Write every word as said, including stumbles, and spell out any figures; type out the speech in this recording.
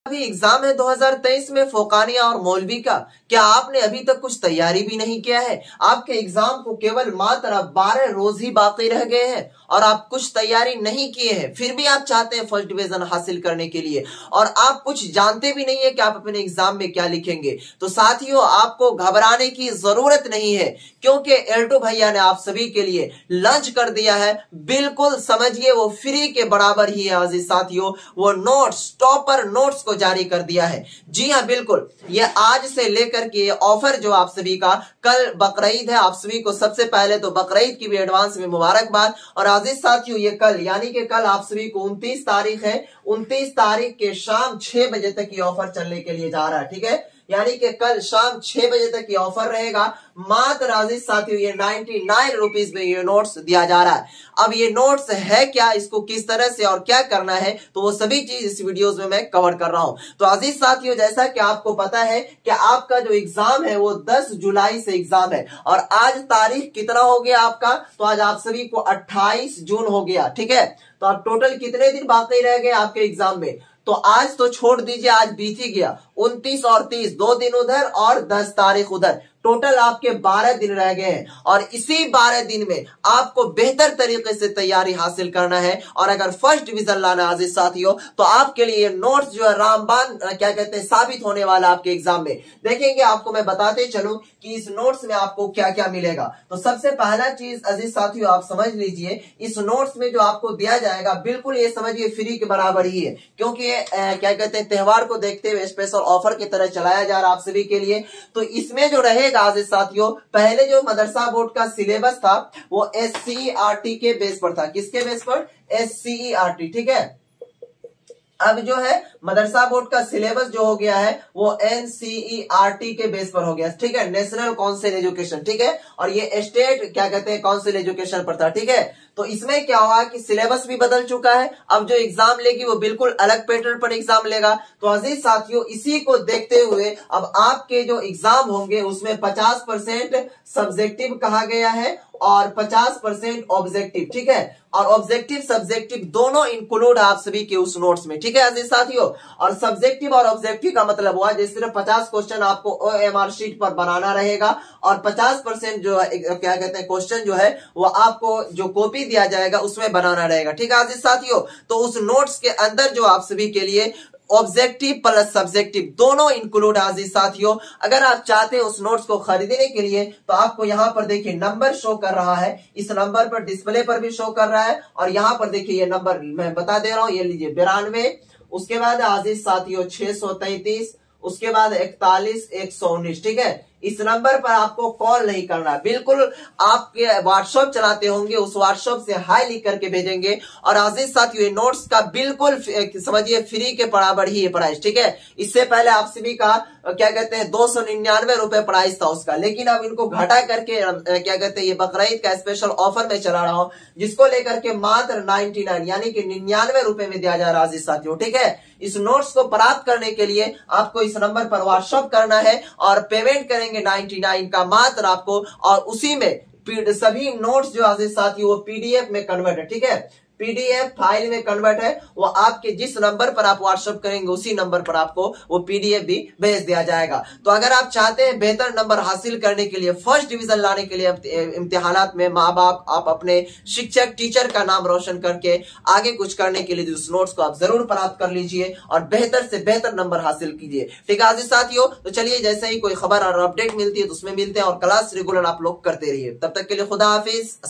अभी एग्जाम है दो हज़ार तेईस में फोकानिया और मौलवी का। क्या आपने अभी तक कुछ तैयारी भी नहीं किया है? आपके एग्जाम को केवल मात्र बारह रोज ही बाकी रह गए हैं और आप कुछ तैयारी नहीं किए हैं, फिर भी आप चाहते हैं फर्स्ट डिवीजन हासिल करने के लिए और आप कुछ जानते भी नहीं है कि आप अपने एग्जाम में क्या लिखेंगे। तो साथियों, आपको घबराने की जरूरत नहीं है, क्योंकि एल्टो भैया ने आप सभी के लिए लॉन्च कर दिया है। बिल्कुल समझिए, वो फ्री के बराबर ही है अजीज साथियों। वो नोट्स, टॉपर नोट्स को जारी कर दिया है। जी हाँ, बिल्कुल, ये आज से लेकर के ऑफर जो आप सभी का, कल बकरीद है, आप सभी को सबसे पहले तो बकरीद की भी एडवांस में मुबारकबाद। और अजीज साथियों, ये कल यानी कि कल आप सभी को उनतीस तारीख है, उनतीस तारीख के शाम छह बजे तक ये ऑफर चलने के लिए जा रहा है। ठीक है, यानी कि कल शाम छह बजे तक ये ऑफर रहेगा। मात्र अजीज साथियों, ये नाइनटी नाइन रुपीज में ये नोट्स दिया जा रहा है। अब ये नोट्स है क्या, इसको किस तरह से और क्या करना है, तो वो सभी चीज इस वीडियोस में मैं कवर कर रहा हूं। तो अजीज साथियों, जैसा कि आपको पता है कि आपका जो एग्जाम है वो दस जुलाई से एग्जाम है और आज तारीख कितना हो गया आपका, तो आज आप सभी को अट्ठाईस जून हो गया। ठीक है, तो अब टोटल कितने दिन बाकी रह गए आपके एग्जाम में? तो आज तो छोड़ दीजिए, आज बीत ही गया। उनतीस और तीस, दो दिन उधर और दस तारीख उधर, टोटल आपके बारह दिन रह गए हैं और इसी बारह दिन में आपको बेहतर तरीके से तैयारी हासिल करना है। और अगर फर्स्ट डिवीजन लाना है अजीज साथियों, तो आपके लिए नोट्स जो है रामबान क्या कहते हैं साबित होने वाला आपके एग्जाम में। देखेंगे, आपको मैं बताते चलूं कि इस नोट्स में आपको क्या क्या मिलेगा। तो सबसे पहला चीज अजीज साथियों, आप समझ लीजिए, इस नोट्स में जो आपको दिया जाएगा, बिल्कुल ये समझिए फ्री के बराबर ही है, क्योंकि क्या कहते हैं त्योहार को देखते हुए स्पेशल ऑफर की तरह चलाया जा रहा है आप सभी के लिए। तो इसमें जो रहेगा आजिज साथियों, पहले जो मदरसा बोर्ड का सिलेबस था वो एस सी आर टी के बेस पर था। किसके बेस पर? S C R T. ठीक है, अब जो है मदरसा बोर्ड का सिलेबस जो हो गया है वो N C E R T के बेस पर हो गया। ठीक है, नेशनल काउंसिल एजुकेशन। ठीक है, और ये स्टेट क्या कहते हैं काउंसिल एजुकेशन पर था। ठीक है, तो इसमें क्या हुआ कि सिलेबस भी बदल चुका है। अब जो एग्जाम लेगी वो बिल्कुल अलग पैटर्न पर एग्जाम लेगा। तो अजीज साथियों, इसी को देखते हुए अब आपके जो एग्जाम होंगे उसमें पचास परसेंट सब्जेक्टिव कहा गया है और पचास परसेंट ऑब्जेक्टिव। ठीक है, और ऑब्जेक्टिव सब्जेक्टिव दोनों इंक्लूड आप सभी के उस नोट्स में। ठीक है अजीज साथियों, और सब्जेक्टिव और ऑब्जेक्टिव का मतलब हुआ जैसे सिर्फ पचास क्वेश्चन आपको ओ एम आर शीट पर बनाना रहेगा और पचास परसेंट जो है क्या कहते हैं क्वेश्चन जो है वो आपको जो कॉपी दिया जाएगा उसमें बनाना रहेगा। ठीक है अजीज साथियों, तो उस नोट्स के अंदर जो आप सभी के लिए ऑब्जेक्टिव प्लस सब्जेक्टिव दोनों इंक्लूड अजीज साथियों। अगर आप चाहते हैं उस नोट्स को खरीदने के लिए तो आपको यहां पर देखिए नंबर शो कर रहा है, इस नंबर पर डिस्प्ले पर भी शो कर रहा है और यहां पर देखिए ये नंबर मैं बता दे रहा हूं, ये लीजिए बिरानवे, उसके बाद अजीज साथियों छह सौ तैतीस, उसके बाद इकतालीस एक सौ उन्नीस। ठीक है, इस नंबर पर आपको कॉल नहीं करना, बिल्कुल आपके व्हाट्सएप चलाते होंगे उस व्हाट्सएप से हाई लिख करके भेजेंगे। और अजीज साथियों, ये नोट्स का बिल्कुल समझिए फ्री के बराबर ही है प्राइस। ठीक है, इससे पहले आप सभी का क्या कहते हैं दो सौ निन्यानवे रुपए प्राइस था उसका, लेकिन अब इनको घटा करके क्या कहते हैं ये बकरीद का स्पेशल ऑफर में चला रहा हूं, जिसको लेकर के मात्र नाइनटी नाइन यानी कि निन्यानवे रुपए में दिया जा रहा है अजीज साथियों। ठीक है, इस नोट्स को प्राप्त करने के लिए आपको इस नंबर पर व्हाट्सएप करना है और पेमेंट करेंगे नाइनटी नाइन का मात्र आपको, और उसी में सभी नोट्स जो अजीज साथियों वो पीडीएफ में कन्वर्ट है। ठीक है, पीडीएफ फाइल में कन्वर्ट है, वो आपके जिस नंबर पर आप व्हाट्सएप करेंगे उसी नंबर पर आपको वो पीडीएफ भी भेज दिया जाएगा। तो अगर आप चाहते हैं बेहतर नंबर हासिल करने के लिए, फर्स्ट डिवीजन लाने के लिए इम्तिहानात में माँ बाप आप अपने शिक्षक टीचर का नाम रोशन करके आगे कुछ करने के लिए उस नोट्स को आप जरूर प्राप्त कर लीजिए और बेहतर से बेहतर नंबर हासिल कीजिए। ठीक है आजीज साथियों, तो चलिए जैसे ही कोई खबर और अपडेट मिलती है तो उसमें मिलते हैं और क्लास रेगुलर आप लोग करते रहिए। तब तक के लिए खुदा हाफिज।